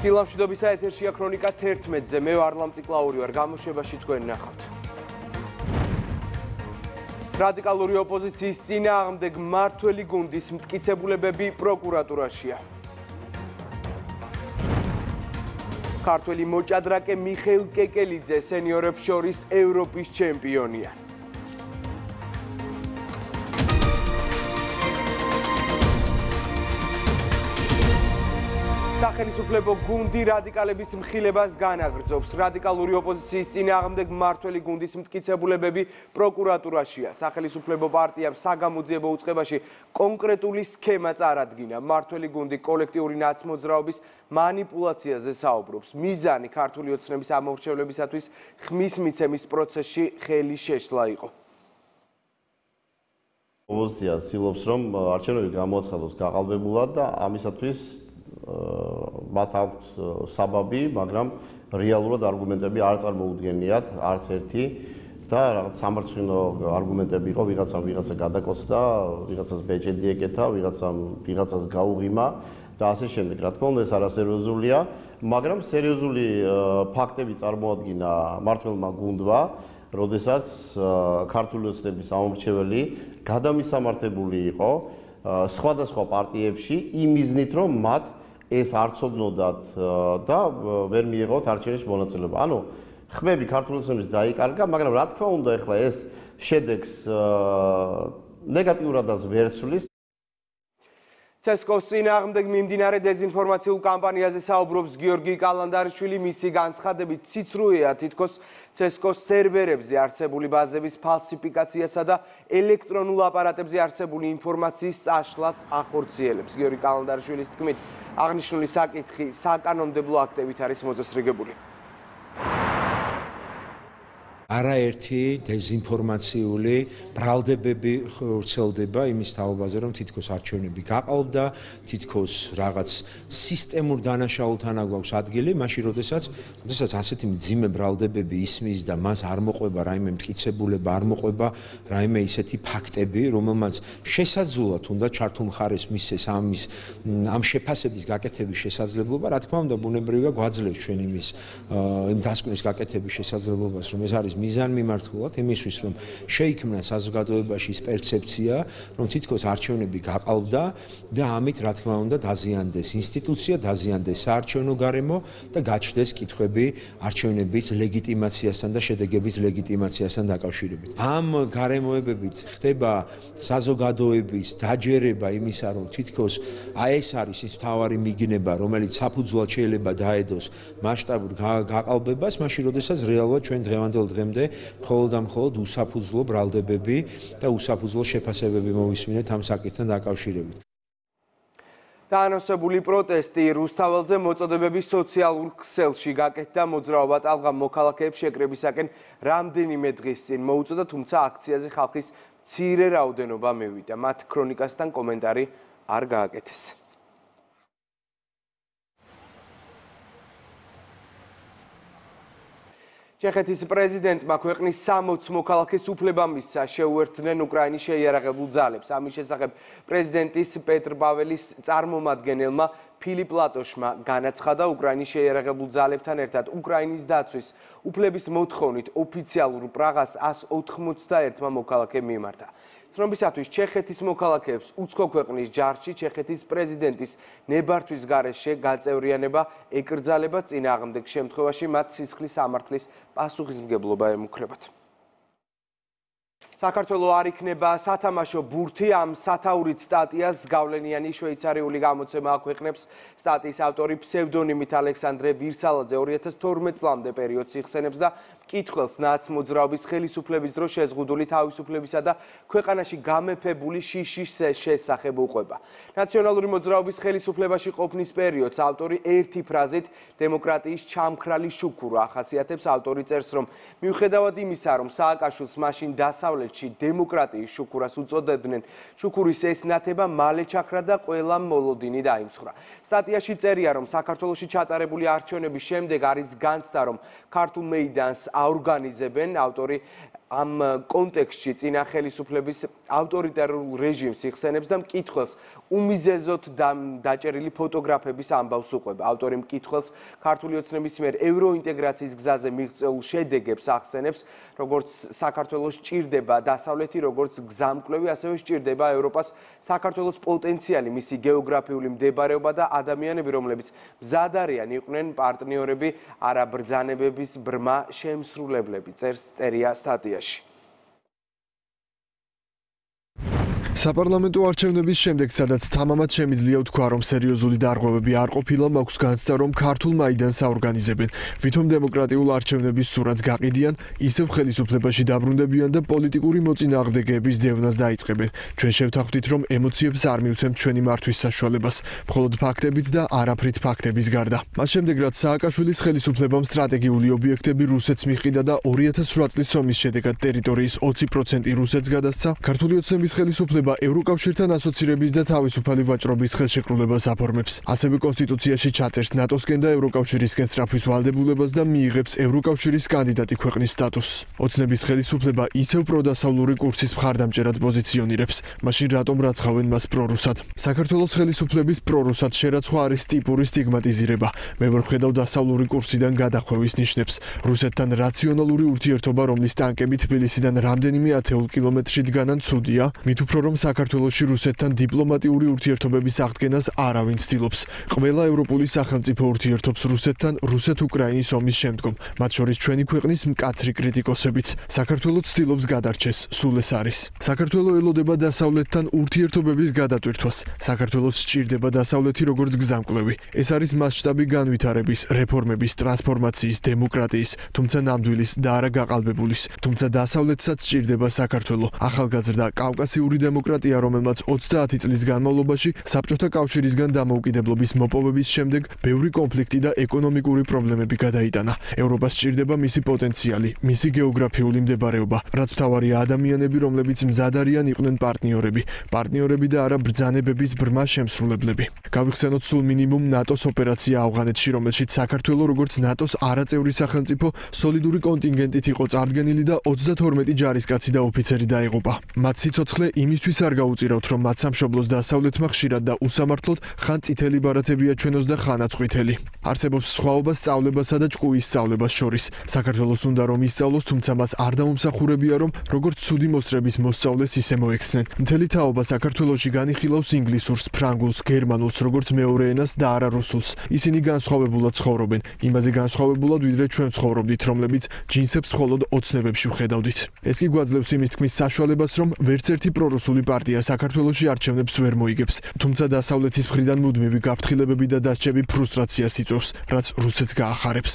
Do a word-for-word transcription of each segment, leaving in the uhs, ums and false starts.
დილამშვიდობისა ეთერშია ქრონიკა თერთმეტზე. მე ვარლამ ციკლაური ვარ, გამოშვებაში თქვენ ნახავთ. რადიკალური ოპოზიციის წინააღმდეგ მმართველი გუნდის მტკიცებულებები პროკურატურაშია. ქართველი მოჭადრაკე მიხეილ კეკელიძე სენიორებს შორის ევროპის ჩემპიონია. სახელმწიფო გუნდი რადიკალების მხილებას განაგრძობს. რადიკალური ოპოზიციის წინააღმდეგ მმართველი გუნდის მტკიცებულებები პროკურატურაშია. სახელმწიფო პარტიამ საგამოძიებო უწყებაში კონკრეტული სქემა წარადგინა. მმართველი გუნდი კოლექტიური ნაცმოძრაობის მანიპულაციაზე საუბრობს. მიზანი ქართული ოცნების ამორჩევლებისათვის ხმის მიცემის პროცესში ხელი შეშლა იყო. ოპოზიცია ცდილობს, რომ არჩევნები გამოაცხადოს გაყალბებულად და ამისათვის მათ აქვს საბაბი, მაგრამ რეალურად არგუმენტები არ წარმოუდგენიათ არც ერთი და რაღაც სამარცხინო არგუმენტები იყო, ვიღაცამ ვიღაცა გადაკოცდა, ვიღაცას ბეჭედი ეკეთა, ვიღაცამ ვიღაცას გაუღიმა და ასე შემდეგ. რა თქმა უნდა, ეს არასერიოზულია, მაგრამ სერიოზული ფაქტები წარმოადგინა მმართველმა გუნდმა, როდესაც ქართული ოცნების ამორჩეველი გადამისამართებული იყო სხვადასხვა პარტიებში იმ მიზნით, რომ მათ ეს არ ცოდნოდათ და ვერ მიეღოთ არჩევნებში მონაწილეობა. ანუ ხმები ქართული ოცნების დაიკარგა, მაგრამ რა თქმა უნდა, ეხლა ეს შედეგს ნეგატიურადაც ვერ ცვლის. ცესკოს წინააღმდეგ მიმდინარე დეზინფორმაციულ კამპანიაზე საუბრობს გიორგი კალანდარიშვილი. მისი განცხადებით ციცრუეა თითქოს ცესკოს სერვერებზე არსებული ბაზების ფალსიფიკაციასა და ელექტრონულ აპარატებზე არსებული ინფორმაციის წაშლას ახორციელებს. გიორგი კალანდარიშვილის თქმით, აღნიშნული საკითხი საკანონმდებლო აქტებით არის მოწესრიგებული. არაერთი დეზინფორმაციული ბრალდებები ვრცელდება იმის თაობაზე, რომ თითქოს არჩევნები გაყალბდა, თითქოს რაღაც სისტემურ დანაშაულთან აგვაქვს ადგილი, მაშინ როდესაც, როდესაც ასეთი მძიმე ბრალდებები ისმის და მას არ მოყვება რაიმე მტკიცებულება, არ მოყვება რაიმე ისეთი ფაქტები, რომელმაც შესაძლოა თუნდაც ჩართულ მხარეს მისცეს ამის ამ შეფასების გაკეთების შესაძლებლობა, რა თქმა უნდა, ბუნებრივია გვაძლევს ჩვენ იმის იმ დასკვნის გაკეთების შესაძლებლობას, რომ ეს არის მიზანმიმართულად იმისთვის, რომ შეიქმნა საზოგადოებაში ის პერცეფცია, რომ თითქოს არჩევნები გაყალბდა და ამით, რა თქმა უნდა, დაზიანდეს ინსტიტუცია, დაზიანდეს საარჩევნო გარემო და გაჩნდეს კითხვები არჩევნების ლეგიტიმაციასთან და შედეგების ლეგიტიმაციასთან დაკავშირებით. ამ გარემოებებით ხდება საზოგადოების დაჯერება იმისა, რომ თითქოს აი ეს არის ის მთავარი მიგნება, რომელიც საფუძვლად შეიძლება დაედოს მასშტაბურ გაყალბებას, მაშინ როდესაც რეალურად ჩვენ დღევანდელ დღემდე მხოლოდ და მხოლოდ უსაფუძვლო ბრალდებები და უსაფუძვლო შეფასებები მოვისმინეთ ამ საკითხთან დაკავშირებით. დაანონსებული პროტესტი რუსთაველზე მოწოდებების სოციალურ ქსელში გაკეთდა. მოძრაობა ტალღამ მოქალაქეებს შეკრებისაკენ რამდენიმე დღის წინ მოუწოდა, თუმცა აქციაზე ხალხის მცირე რაოდენობა მივიდა. მათ ქრონიკასთან კომენტარი არ გააკეთეს. ჩეხეთის პრეზიდენტმა ქვეყნის სამოცი მოქალაქეს უფლება მისცა შეუერთდნენ უკრაინის შეიარაღებულ ძალებს. ამის შესახებ პრეზიდენტის პეტრ პაველის წარმომადგენელმა ფილიპ ლატოშმა განაცხადა, უკრაინის შეიარაღებულ ძალებთან ერთად უკრაინის დაცვის უფლების მოთხოვნით ოფიციალურ პრაღას ას ოთხმოცდაერთმა მოქალაქემ მიმართა. ცნობისათვის ჩეხეთის მოქალაქეებს უცხო ქვეყნის ჯარში ჩეხეთის პრეზიდენტის ნებართვის გარეშე გაწევრიანება ეკრძალება, წინააღმდეგ შემთხვევაში მათ სისხლის სამართლის პასუხისმგებლობა ემუქრებათ. საქართველო არ იქნება სათამაშო ბურთი. ამ სათაურით სტატიას გავლენიანი შვეიცარიული გამოცემა აქვეყნებს. სტატიის ავტორი ფსევდონიმით ალექსანდრე ვირსალაძე ორი ათას თორმეტ წლამდე პერიოდს იხსენებს და მკითხველს ნაცმოძრაობის ხელისუფლების დროს შეზღუდული თავისუფლებისა და ქვეყანაში გამეფებული შიშის შესახებ უყვება. ნაციონალური მოძრაობის ხელისუფლებაში ყოფნის პერიოდს ავტორი ერთი ფრაზით დემოკრატიის ჩამქრალი შუქურა ახასიათებს. ავტორი წერს, რომ მიუხედავად იმისა, რომ სააკაშვილს მაშინ დასავლეთში დემოკრატიის შუქურას უწოდებდნენ, შუქურის ეს ნათება მალე ჩაქრა და ყველა მოლოდინი დაიმსხვრა. სტატიაში წერია, რომ საქართველოში ჩატარებული არჩევნების შემდეგ არის განცდა, რომ ქართულ მეიდანს აორგანიზებენ. ავტორი ამ კონტექსტში წინა ხელისუფლების ავტორიტარულ რეჟიმს იხსენებს და მკითხველს უმიზეზოდ დაჭერილი ფოტოგრაფების ამბავს უყვება. ავტორი მკითხველს ქართული ოცნების მიერ ევროინტეგრაციის გზაზე მიღწეულ შედეგებს ახსენებს, როგორც საქართველოს სჭირდება დასავლეთი, როგორც გზამკვლევი, ასევე სჭირდება ევროპას საქართველოს პოტენციალი, მისი გეოგრაფიული მდებარეობა და ადამიანები, რომლებიც მზად არიან იყვნენ პარტნიორები, არა ბრძანებების ბრმა შემსრულებლები, წერს წერია სტატიაში. საპარლამენტო არჩევნების შემდეგ, სადაც თამამად შემიძლია ვთქვა, რომ სერიოზული დარღვევები არ ყოფილა, მაქვს განცდა, რომ ქართულ მაიდანს აორგანიზებენ. ვითომ დემოკრატიულ არჩევნების სურათს გაყიდიან, ისევ ხელისუფლებაში დაბრუნდებიან და პოლიტიკური მოწინააღმდეგეების დევნას დაიწყებენ. ჩვენ შევთანხმდით, რომ ემოციებს არ მივცემთ ჩვენი მართვის საშუალებას, მხოლოდ ფაქტებით და არაფრით ფაქტების გარდა. მას შემდეგ, რაც სააკაშვილის ხელისუფლებამ სტრატეგიული ობიექტები რუსეთს მიჰყიდა და ორი ათას ოთხ წლის ომის შედეგად ტერიტორიის ოცი პროცენტი რუსეთს გადასცა, ქართული ოცნების ხელისუფლება ევროკავშირთან ასოცირების და თავისუფალი ვაჭრობის ხელშეკრულებას აფორმებს. ასევე კონსტიტუციაში ჩაწერს ნატოსკენ და ევროკავშირისკენ სწრაფვის ვალდებულებას და მიიღებს ევროკავშირის კანდიდატი ქვეყნის სტატუსს. ოცნების ხელისუფლება ისევ პროდასავლური კურსის მხარდამჭერად პოზიციონირებს, მაშინ რატომ რაცხავენ მას პრორუსად? საქართველოს ხელისუფლების პრორუსად შერაცხვა არის ტიპური სტიგმატიზირება. მე ვერ ვხედავ დასავლური კურსიდან გადახვევის ნიშნებს. რუსეთთან რაციონალური ურთიერთობა, რომლის ტანკები თბილისიდან რამდენიმე ათეულ კილომეტრში დგანან, ცუდია, მით უფრო რომ საქართველოში რუსეთთან დიპლომატიური ურთიერთობების აღდგენას არავინ ცდილობს. ყველა ევროპული სახელმწიფო ურთიერთობს რუსეთთან რუსეთ-უკრაინის ომის შემდგომ, მათ შორის ჩვენი ქვეყნის მკაცრი კრიტიკოსებიც. საქართველოს ცდილობს გადარჩეს, სულ ეს არის. საქართველოს ელოდება დასავლეთთან ურთიერთობების გადატვირთვას. საქართველოს სჭირდება დასავლეთი როგორც გზამკვლევი. ეს არის მასშტაბი განვითარების, რეფორმების, ტრანსფორმაციის, დემოკრატიის, თუმცა ნამდვილის და არა გაყალბებულის. თუმცა დასავლეთსაც სჭირდება საქართველო, ახალგაზრდა კავკასიური დემოკრატია, რომელმაც ოცდაათი წლის განმავლობაში საბჭოთა კავშირისგან დამოუკიდებლობის მოპოვების შემდეგ ბევრი კონფლიქტი და ეკონომიკური პრობლემები გადაიტანა. ევროპას სჭირდება მისი პოტენციალი, მისი გეოგრაფიული მდებარეობა, რაც მთავარია ადამიანები, რომლებიც მზად არიან იყვნენ პარტნიორები, პარტნიორები და არა ბრძანებების ბრმა შემსრულებლები. გავიხსენოთ სულ მინიმუმ ნატოს ოპერაცია ავღანეთში, რომელშიც საქართველოს როგორც ნატოს არაწევრი სახელმწიფო სოლიდური კონტინგენტით იყო წარდგენილი და ოცდათორმეტი ჯარისკაცი და ოფიცერი დაიღუპა. მათ სიცოცხლე იმისთვის არ გაუწირავთ, რომ მათ სამშობლოს დასავლეთმა ხშირად და უსამართლოდ ხან წითელი ბარათები აჩვენოს და ხანაც ყვითელი. არსებობს სხვაობა სწავლებასა და ჭკუის სწავლებას შორის. საქართველოს უნდა რომ ისწავლოს, თუმცა მას არ დაუმსახურებია, რომ როგორც ცუდი მოსწრების მოსწავლეს ისე მოექცნენ. მთელი თაობა საქართველოში განიხილავს ინგლისურს, ფრანგულს, გერმანულს, როგორც მეორე ენას და არა რუსულს. ისინი განსხვავებულად ცხოვრობენ, იმაზე განსხვავებულად, ვიდრე ჩვენ ცხოვრობდით, რომლებიც ჯინსებს მხოლოდ ოცნებებში ვხედავდით. ეს კი გვაძლევს იმის თქმის საშუალებას, რომ ვერც ერთი პრორუსული პარტია საქართველოში არჩევნებს ვერ მოიგებს, თუმცა დასავლეთის მხრიდან მუდმივი გაფრთხილებები და დასჯები ფრუსტრაციას იწვევს, რაც რუსეთს გაახარებს.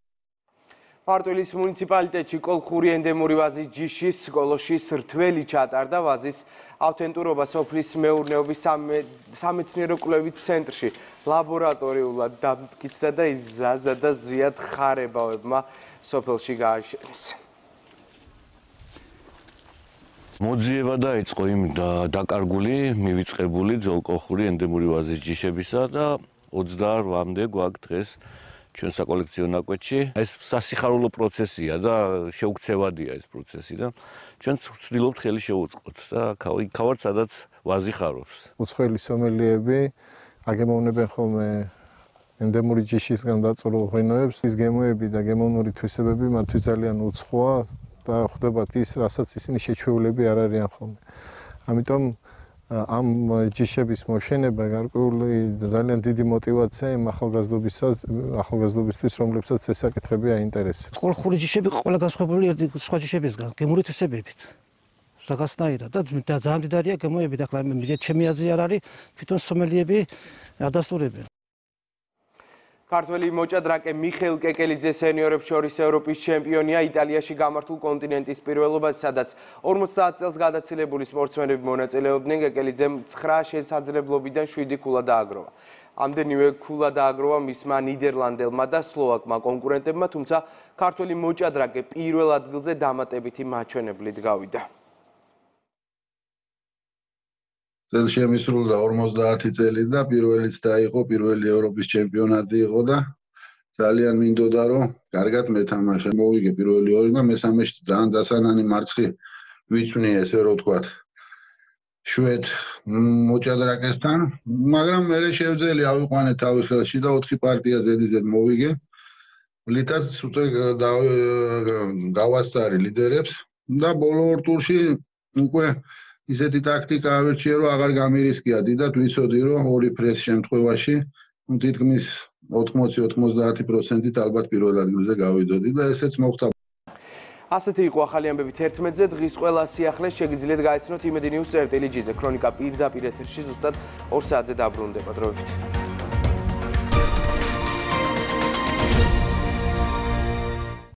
მარტვილის მუნიციპალიტეტში კოლხური ენდემური ვაზის ჯიშის სკოლოშის რთველი ჩატარდა. ვაზის ავთენტურობა სოფლის მეურნეობის სამეცნიერო კვლევით ცენტრში ლაბორატორიულად დამტკიცდა და იზაზა და ზვიად ხარებავებმა სოფელში გააშენეს. მოძიება დაიწყო იმ დაკარგული, მივიწყებული ძველკოლხური ენდემური ვაზის ჯიშებისა და ოცდაოთხამდე გვაქვს დღეს ჩვენ საკოლექციო ნაკვეთში. ეს სასიხარულო პროცესია და შეუქცევადია ეს პროცესი და ჩვენ ვცდილობთ ხელი შევუწყოთ და იქავართ სადაც ვაზი ხარობს. უცხოელი სომელიები აგემოვნებენ ხოლმე ენდემური ჯიშისგან დაწურულ ღვინოებს. ის გემოები და გემოვნური თვისებები მათთვის ძალიან უცხოა და ხვდებათ ის, რასაც ისინი შეჩვეულები არ არიან ხოლმე. ამიტომ ამ ჯიშების მოშენება გარკვეული ძალიან დიდი мотиваცია იმ ახალგაზრდობისას, ახალგაზრდობისთვის, რომლებსაც ეს საკითხები აინტერესებს. კოლხური ჯიშები ყველა განსხვავებული სხვა ჯიშებისგან, გემური თვისებებით. რაღაცნაირად და ძალიან მდიდარია გემოები და ახლა ჩემი აზრი არ არის, თვითონ სომელიები ადასტურებენ. ქართველი მოჭადრაკე მიხეილ კეკელიძე სენიორებს შორის ევროპის ჩემპიონია იტალიაში გამართულ კონტინენტის პირველობაში, სადაც ორმოცდაათ წელს გადაცილებული სპორტსმენები მონაწილეობდნენ. კეკელიძემ ცხრა შესაძლებლობიდან შვიდი ქულა დააგროვა. ამდენივე ქულა დააგროვა მისმა ნიდერლანდელმა და სლოვაკმა კონკურენტებმა, თუმცა ქართველი მოჭადრაკე პირველ ადგილზე დამატებითი მაჩვენებლით გავიდა. წელს შემისრულდა ორმოცდაათი წელი და პირველიც დაიყო, პირველი ევროპის ჩემპიონატი იყო და ძალიან მინდოდა რომ კარგად მეთამაშე. მოვიგე პირველი ორი და მესამეში ძალიან დასანანი მარცხი ვიცვნია ესე რომ ვთქვათ. შვედ მოჭადრაკესთან, მაგრამ მე შევძელი ავიყვანე თავი ხელში და ოთხი პარტია ზედიზედ მოვიგე. ლითაც უკვე გავასწარი ლიდერებს და ბოლო ორ ტურში უკვე ისეთი ტაქტიკა ავირჩიე რომ აღარ გამირისკია დიდად ვიცოდი რომ ორი ფრეს შემთხვევაში თითქმის ოთხმოცი ოცდაათი პროცენტით ალბათ პირველ ადგილზე გავიდოდი და ესეც მოხდა. ასეთი იყო ახალი ამბებით ერთმეტზე დღის ყველა სიახლეს შეგიძლიათ გაეცნოთ იმედი ნიუს წერტილი ჯიზე ქრონიკა პირდაპირ ეთერში ზუსტად ორ საათზე დაბრუნდება დროებით.